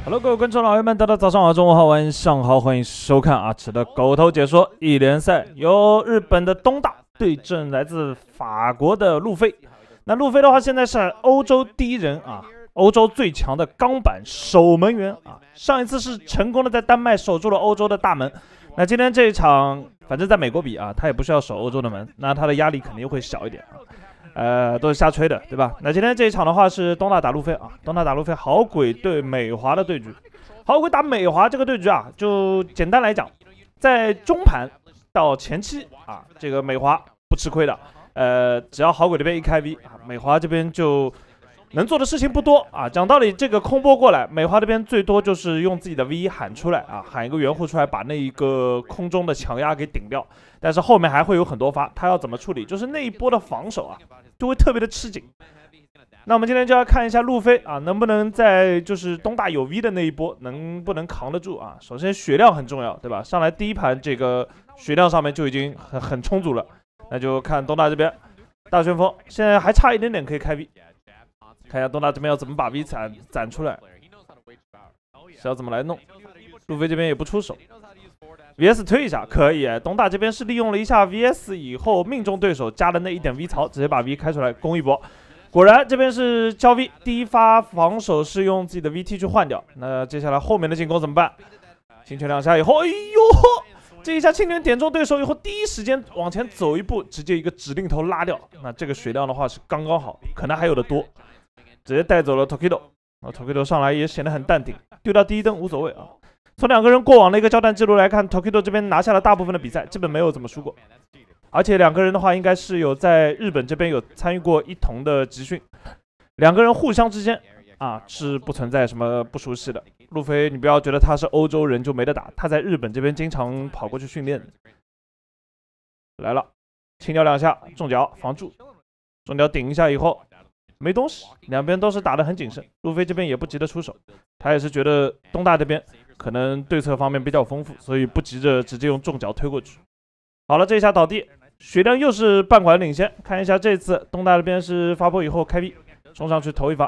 Hello， 各位观众老爷们，大家早上好，中午好，晚上好，欢迎收看阿驰的狗头解说。一联赛由日本的东大对阵来自法国的路飞。那路飞的话，现在是欧洲第一人啊，欧洲最强的钢板守门员啊。上一次是成功的在丹麦守住了欧洲的大门。那今天这一场，反正在美国比啊，他也不需要守欧洲的门，那他的压力肯定会小一点啊。都是瞎吹的，对吧？那今天这一场的话是东大打路飞啊，东大打路飞，好鬼对美华的对局。好鬼打美华这个对局啊，就简单来讲，在中盘到前期啊，这个美华不吃亏的。只要好鬼这边一开 V 啊，美华这边就能做的事情不多啊。讲道理，这个空波过来，美华这边最多就是用自己的 V 喊出来啊，喊一个圆弧出来，把那一个空中的强压给顶掉。但是后面还会有很多发，他要怎么处理？就是那一波的防守啊，就会特别的吃紧。那我们今天就要看一下路飞啊，能不能在就是东大有 V 的那一波，能不能扛得住啊？首先血量很重要，对吧？上来第一盘这个血量上面就已经很充足了，那就看东大这边大旋风，现在还差一点点可以开 V， 看一下东大这边要怎么把 V 攒出来，是要怎么来弄？路飞这边也不出手。VS 推一下可以，东大这边是利用了一下 VS 以后命中对手加的那一点 V 槽，直接把 V 开出来攻一波。果然这边是交 V， 第一发防守是用自己的 VT 去换掉。那接下来后面的进攻怎么办？轻拳两下以后，哎呦，这一下轻拳点中对手以后，第一时间往前走一步，直接一个指令头拉掉。那这个血量的话是刚刚好，可能还有的多，直接带走了 Tokido。Tokido 上来也显得很淡定，丢掉第一灯无所谓啊。从两个人过往的一个交战记录来看 ，Tokido 这边拿下了大部分的比赛，基本没有怎么输过。而且两个人的话，应该是有在日本这边有参与过一同的集训，两个人互相之间啊是不存在什么不熟悉的。路飞，你不要觉得他是欧洲人就没得打，他在日本这边经常跑过去训练。来了，轻脚两下，重脚防住，重脚顶一下以后没东西，两边都是打得很谨慎。路飞这边也不急着出手，他也是觉得东大这边可能对策方面比较丰富，所以不急着直接用重脚推过去。好了，这一下倒地，血量又是半管领先。看一下这次东大这边是发波以后开 V， 冲上去投一发。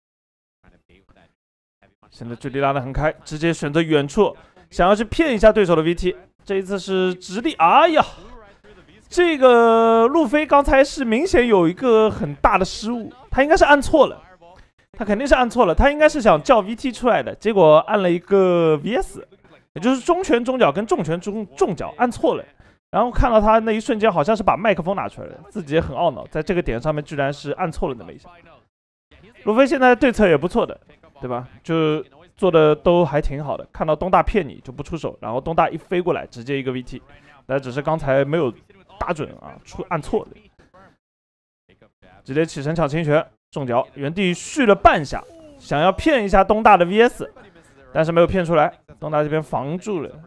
现在距离拉得很开，直接选择远处，想要去骗一下对手的 VT。这一次是直立，哎呀，这个路飞刚才是明显有一个很大的失误，他应该是按错了。他肯定是按错了，他应该是想叫 VT 出来的，结果按了一个 VS， 也就是中拳中脚跟重拳重脚按错了。然后看到他那一瞬间，好像是把麦克风拿出来了，自己也很懊恼，在这个点上面居然是按错了那么一下。路飞现在对策也不错的，对吧？就做的都还挺好的。看到东大骗你就不出手，然后东大一飞过来直接一个 VT， 但只是刚才没有打准啊，按错了，直接起身抢轻拳。重脚原地续了半下，想要骗一下东大的 VS， 但是没有骗出来，东大这边防住了。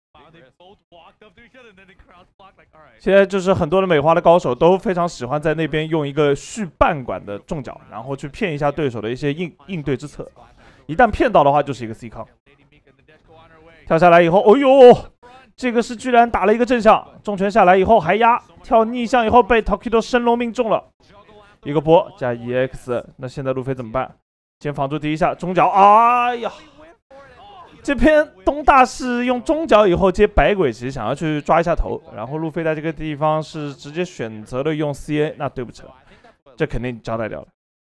现在就是很多的美华的高手都非常喜欢在那边用一个续半管的重脚，然后去骗一下对手的一些应对之策。一旦骗到的话，就是一个 C 康。跳下来以后，哦呦，这个是居然打了一个正向，重拳下来以后还压，跳逆向以后被 Tokido 升龙命中了。一个波加 EX， 那现在路飞怎么办？先防住第一下中脚，哎呀，这边东大是用中脚以后接百鬼旗，想要去抓一下头，然后路飞在这个地方是直接选择了用 CA， 那对不起了，这肯定交代掉了。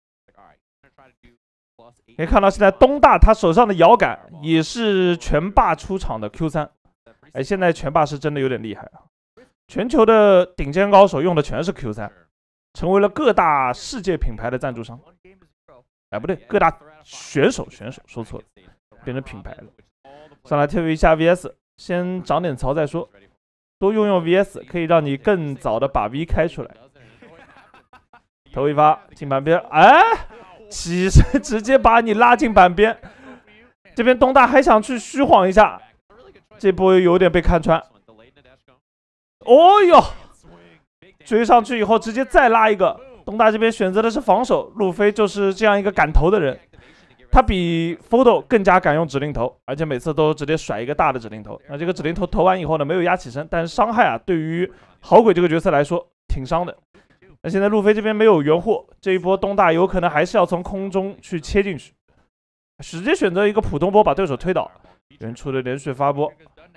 可以看到现在东大他手上的摇杆也是拳霸出场的 Q3， 哎，现在拳霸是真的有点厉害啊，全球的顶尖高手用的全是 Q3。成为了各大世界品牌的赞助商，哎，不对，各大选手说错了，变成品牌了。上来跳一下 VS， 先长点槽再说，多用 VS 可以让你更早的把 V 开出来。投一发进板边，哎，起身直接把你拉进板边。这边东大还想去虚晃一下，这波有点被看穿。哦哟！追上去以后，直接再拉一个。东大这边选择的是防守，路飞就是这样一个敢投的人，他比 Fodo 更加敢用指令头，而且每次都直接甩一个大的指令头。那这个指令头投完以后呢，没有压起身，但是伤害啊，对于好鬼这个角色来说挺伤的。那现在路飞这边没有援护，这一波东大有可能还是要从空中去切进去。 直接选择一个普通波把对手推倒，远处的连续发波。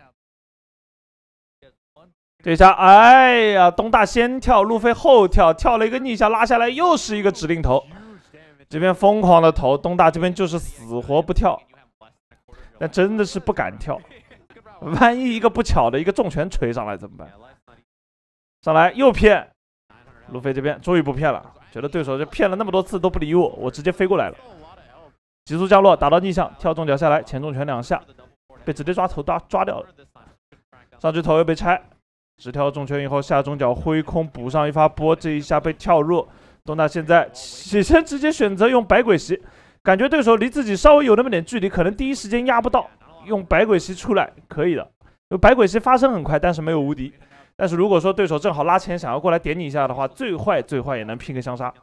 这下，哎呀，东大先跳，路飞后跳，跳了一个逆向拉下来，又是一个指令头。这边疯狂的投，东大这边就是死活不跳，但真的是不敢跳，万一一个不巧的一个重拳锤上来怎么办？上来又骗，路飞这边终于不骗了，觉得对手这骗了那么多次都不理我，我直接飞过来了。急速降落，打到逆向，跳重脚下来，前重拳2下，被直接抓头抓掉了。上去头又被拆。直跳重拳以后下中脚挥空补上一发波，这一下被跳弱。东大现在起身直接选择用百鬼袭，感觉对手离自己稍微有那么点距离，可能第一时间压不到，用百鬼袭出来可以的。百鬼袭发生很快，但是没有无敌。但是如果说对手正好拉前想要过来点你一下的话，最坏也能拼个相杀。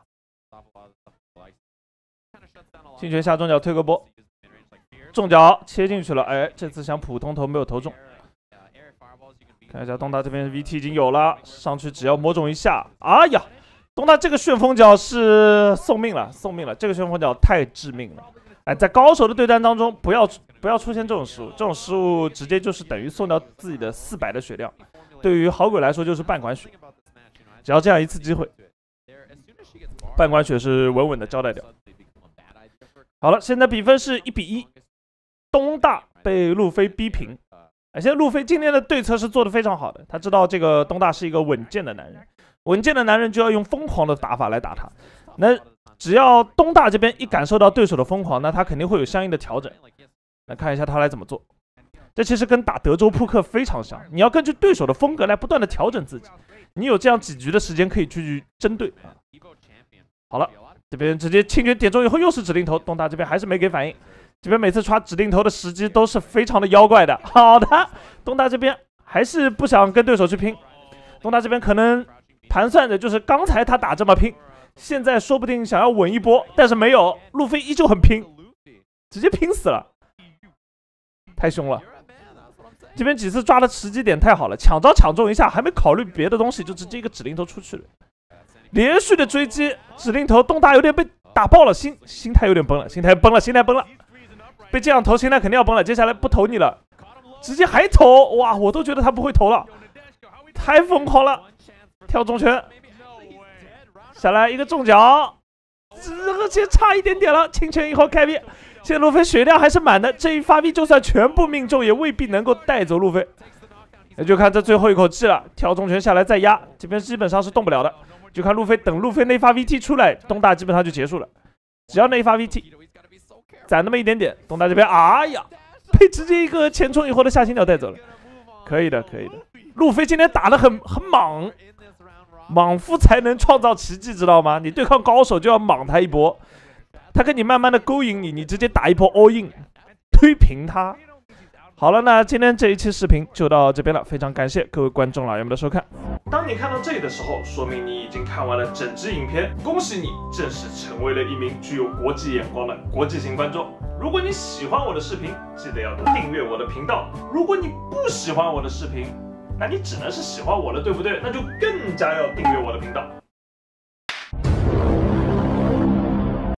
轻拳下中脚推个波，重脚切进去了，哎，这次想普通投没有投中。看一下东大这边 VT 已经有了，上去只要摸中一下，哎呀，东大这个旋风脚是送命了，这个旋风脚太致命了。哎，在高手的对战当中，不要出现这种失误，这种失误直接就是等于送掉自己的400的血量，对于好鬼来说就是半管血，只要这样一次机会，半管血是稳稳的交代掉。好了，现在比分是1比1，东大被路飞逼平。现在路飞今天的对策是做得非常好的，他知道这个东大是一个稳健的男人，稳健的男人就要用疯狂的打法来打他。那只要东大这边一感受到对手的疯狂，那他肯定会有相应的调整。来看一下他来怎么做，这其实跟打德州扑克非常像，你要根据对手的风格来不断的调整自己，你有这样几局的时间可以去针对。好了，这边直接轻拳点中以后又是指令头，东大这边还是没给反应。这边每次刷指令头的时机都是非常的妖怪的。好的，东大这边还是不想跟对手去拼，东大这边可能盘算着就是刚才他打这么拼，现在说不定想要稳一波，但是没有，路飞依旧很拼，直接拼死了，太凶了。这边几次抓的时机点太好了，抢招抢中一下，还没考虑别的东西，就直接一个指令头出去了，连续的追击指令头，东大有点被打爆了，心态有点崩了，心态崩了。被这样投，心态肯定要崩了。接下来不投你了，直接还投，哇！我都觉得他不会投了，太疯狂了！跳重拳，下来一个重脚，而且差一点点了。轻拳以后开 V， 现在路飞血量还是满的，这一发 V 就算全部命中，也未必能够带走路飞。那就看这最后一口气了，跳重拳下来再压，这边基本上是动不了的。就看路飞，等路飞那发 VT 出来，东大基本上就结束了。只要那一发 VT。攒那么一点点，东大这边，哎呀，被直接一个前冲以后的下心脚带走了，可以的。路飞今天打得很莽，莽夫才能创造奇迹，知道吗？你对抗高手就要莽他一波，他跟你慢慢的勾引你，你直接打一波 all in， 推平他。好了，那今天这一期视频就到这边了，非常感谢各位观众老爷们的收看。当你看到这里的时候，说明你已经看完了整支影片，恭喜你正式成为了一名具有国际眼光的国际型观众。如果你喜欢我的视频，记得要订阅我的频道。如果你不喜欢我的视频，那你只能是喜欢我的，对不对？那就更加要订阅我的频道。